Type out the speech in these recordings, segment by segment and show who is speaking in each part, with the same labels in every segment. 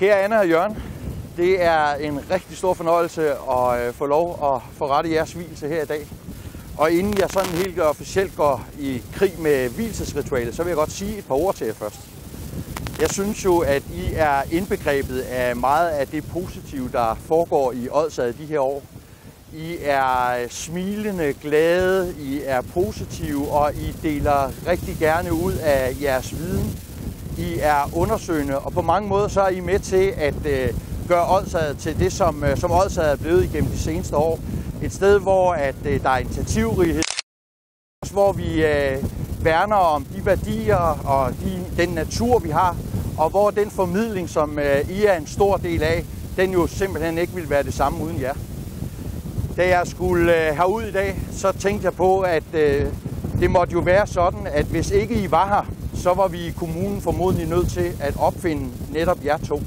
Speaker 1: Kære Anna og Jørgen, det er en rigtig stor fornøjelse at få lov at forrette jeres vielse her i dag. Og inden jeg sådan helt officielt går i krig med vielsesritualet, så vil jeg godt sige et par ord til jer først. Jeg synes jo, at I er indbegrebet af meget af det positive, der foregår i Odsherred de her år. I er smilende, glade, I er positive, og I deler rigtig gerne ud af jeres viden. I er undersøgende, og på mange måder så er I med til at gøre Odsherred til det, som Odsherred er blevet igennem de seneste år. Et sted, hvor der er initiativrighed, hvor vi værner om de værdier og den natur, vi har, og hvor den formidling, som I er en stor del af, den jo simpelthen ikke ville være det samme uden jer. Da jeg skulle herud i dag, så tænkte jeg på, at det måtte jo være sådan, at hvis ikke I var her, så var vi i kommunen formodentlig nødt til at opfinde netop jer to.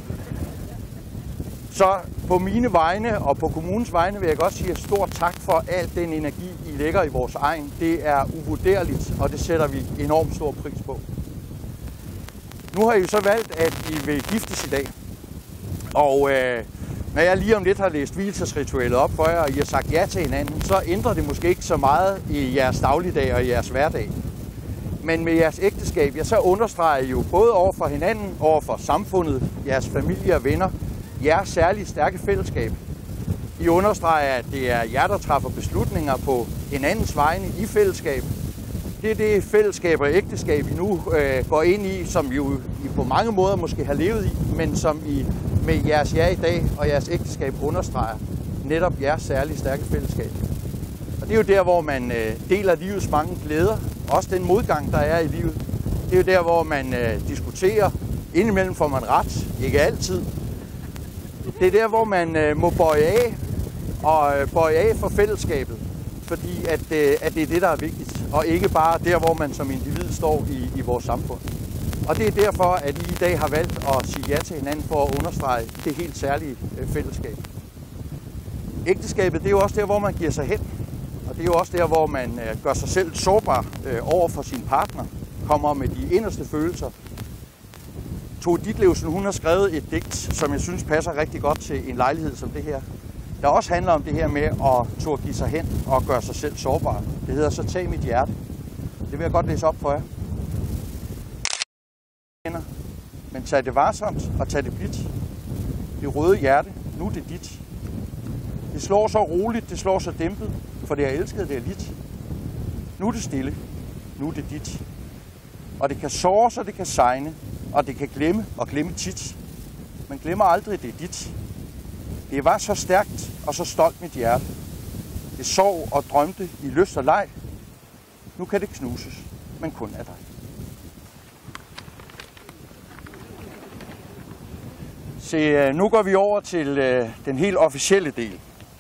Speaker 1: Så på mine vegne og på kommunens vegne vil jeg godt sige stort tak for al den energi, I lægger i vores egen. Det er uvurderligt, og det sætter vi enormt stor pris på. Nu har I jo så valgt, at I vil giftes i dag. Og når jeg lige om lidt har læst vielsesritualet op for jer, og I har sagt ja til hinanden, så ændrer det måske ikke så meget i jeres dagligdag og i jeres hverdag. Men med jeres ægteskab, ja, så understreger I jo både over for hinanden, over for samfundet, jeres familie og venner, jeres særligt stærke fællesskab. I understreger, at det er jer, der træffer beslutninger på hinandens vegne i fællesskab. Det er det fællesskab og ægteskab, I nu går ind i, som I på mange måder måske har levet i, men som I med jeres ja i dag og jeres ægteskab understreger netop jeres særligt stærke fællesskab. Og det er jo der, hvor man deler livets mange glæder, også den modgang, der er i livet. Det er jo der, hvor man diskuterer. Indimellem får man ret, ikke altid. Det er der, hvor man må bøje af, og bøje af for fællesskabet, fordi at det er det, der er vigtigt, og ikke bare der, hvor man som individ står i vores samfund. Og det er derfor, at I i dag har valgt at sige ja til hinanden for at understrege det helt særlige fællesskab. Ægteskabet, det er jo også der, hvor man giver sig hen, og det er jo også der, hvor man gør sig selv sårbar over for sin partner, kommer med de inderste følelser. Tove Ditlevsen, hun har skrevet et digt, som jeg synes passer rigtig godt til en lejlighed som det her, der også handler om det her med at turde give sig hen og gøre sig selv sårbar. Det hedder Så tag mit hjerte. Det vil jeg godt læse op for jer. Men tag det varsomt og tag det blidt. Det røde hjerte, nu er det dit. Det slår så roligt, det slår så dæmpet, for det er elsket, det er lidt. Nu er det stille, nu er det dit. Og det kan såre, så det kan segne, og det kan glemme og glemme tit. Men glemmer aldrig, det er dit. Det var så stærkt og så stolt mit hjerte. Det sov og drømte i lyst og leg. Nu kan det knuses, men kun af dig. Se, nu går vi over til den helt officielle del.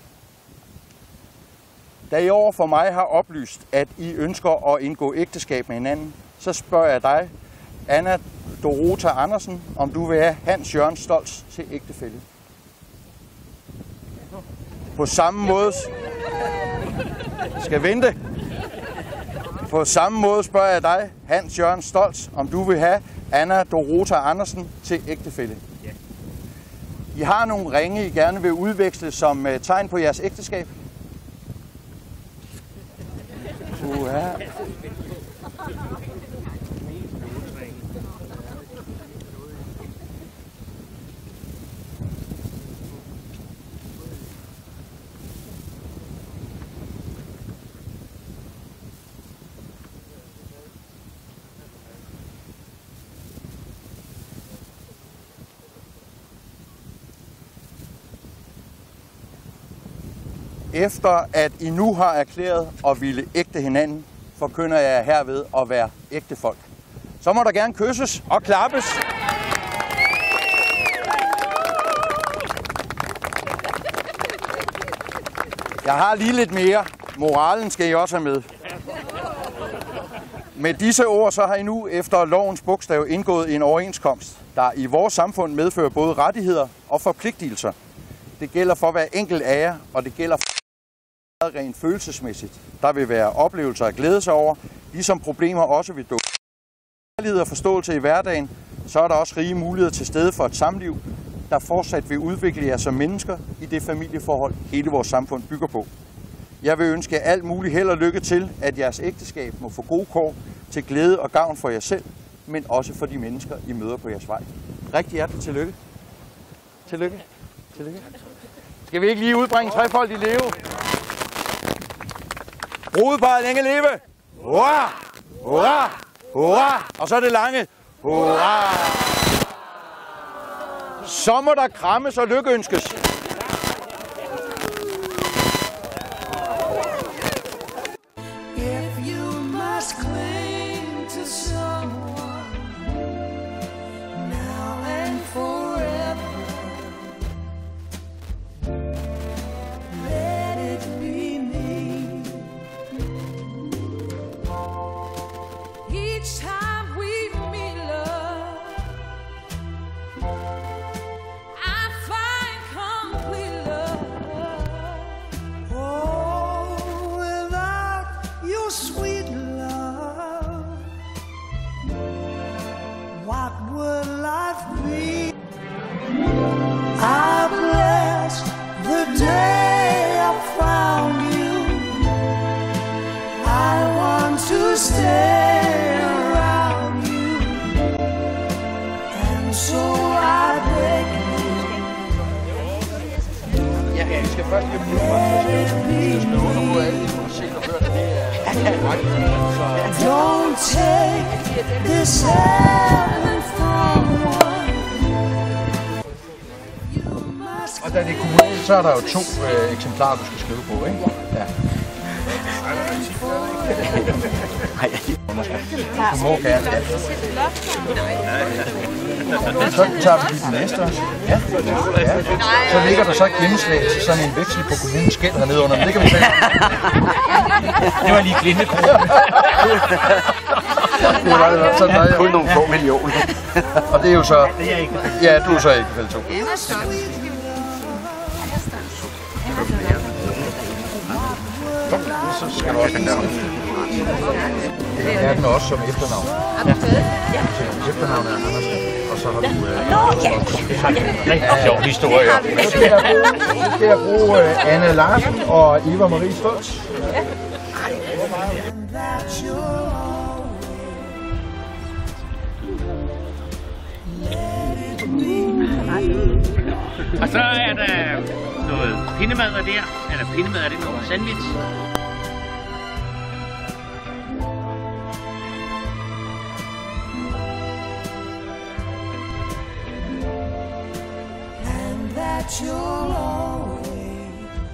Speaker 1: Da I over for mig har oplyst, at I ønsker at indgå ægteskab med hinanden, så spørger jeg dig, Anna Dorota Andersen, om du vil have Hans Jørgen Stoltz til ægtefælle. På samme måde... Skal vente. På samme måde spørger jeg dig, Hans Jørgen Stoltz, om du vil have Anna Dorota Andersen til ægtefælle. I har nogle ringe, I gerne vil udveksle som tegn på jeres ægteskab. Ja. Efter at I nu har erklæret at ville ægte hinanden, forkynder jeg herved at være ægte folk. Så må der gerne kysses og klappes. Jeg har lige lidt mere. Moralen skal I også have med. Med disse ord så har I nu efter lovens bogstav indgået en overenskomst, der i vores samfund medfører både rettigheder og forpligtelser. Det gælder for hver enkelt af jer, og det gælder for rent følelsesmæssigt. Der vil være oplevelser at glæde sig over, ligesom problemer også vil dukke. Kærlighed og forståelse i hverdagen, så er der også rige muligheder til stede for et samliv, der fortsat vil udvikle jer som mennesker i det familieforhold, hele vores samfund bygger på. Jeg vil ønske jer alt muligt held og lykke til, at jeres ægteskab må få gode kår til glæde og gavn for jer selv, men også for de mennesker, I møder på jeres vej. Rigtig hjertelig tillykke. Tillykke. Tillykke. Skal vi ikke lige udbringe trefold i leve? Brudeparret længe leve! Hurra! Hurra! Hurra! Og så er det lange. Hurra! Så må der krammes og lykkeønskes.
Speaker 2: Sweet love, what would life be? I bless the day I found you. I want to stay around you, and so I beg you.
Speaker 1: Ja, vi skal først lige blive på alle de se og høre, det er
Speaker 2: Don't take this heaven from one.
Speaker 1: Og da det er kommunalt, så er der jo 2 eksemplarer, du skal skrive på, ikke? Ja. Du må gerne, ja. Så tager vi lige den næste også. Ja. Ja. Så ligger der så et gennemslag til sådan en veksel på kommunens gæld hernede under, men det kan vi tage.
Speaker 3: Det var lige glindekron.
Speaker 1: Det var
Speaker 3: kun nogle få millioner.
Speaker 1: Og det er jo så... Ja, du er så ikke vel 2. Så skal du også finde der. Det er den også som efternavn. Ja. Efternavn er Andersen. Og så har du...
Speaker 3: Rigtig sjov historie.
Speaker 1: Så skal jeg bruge Anne Larsen og Eva Marie Stoltz.
Speaker 3: Og så er der noget pindemad der. Eller pindemad er det noget sandwich.
Speaker 2: You'll always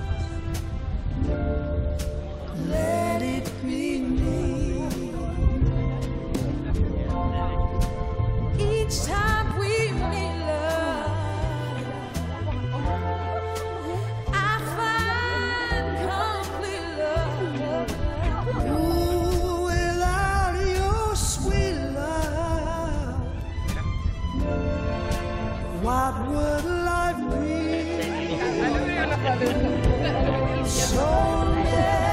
Speaker 2: let it be me. Each time we meet, love, I find complete love. Ooh, without your sweet love, what would life be? So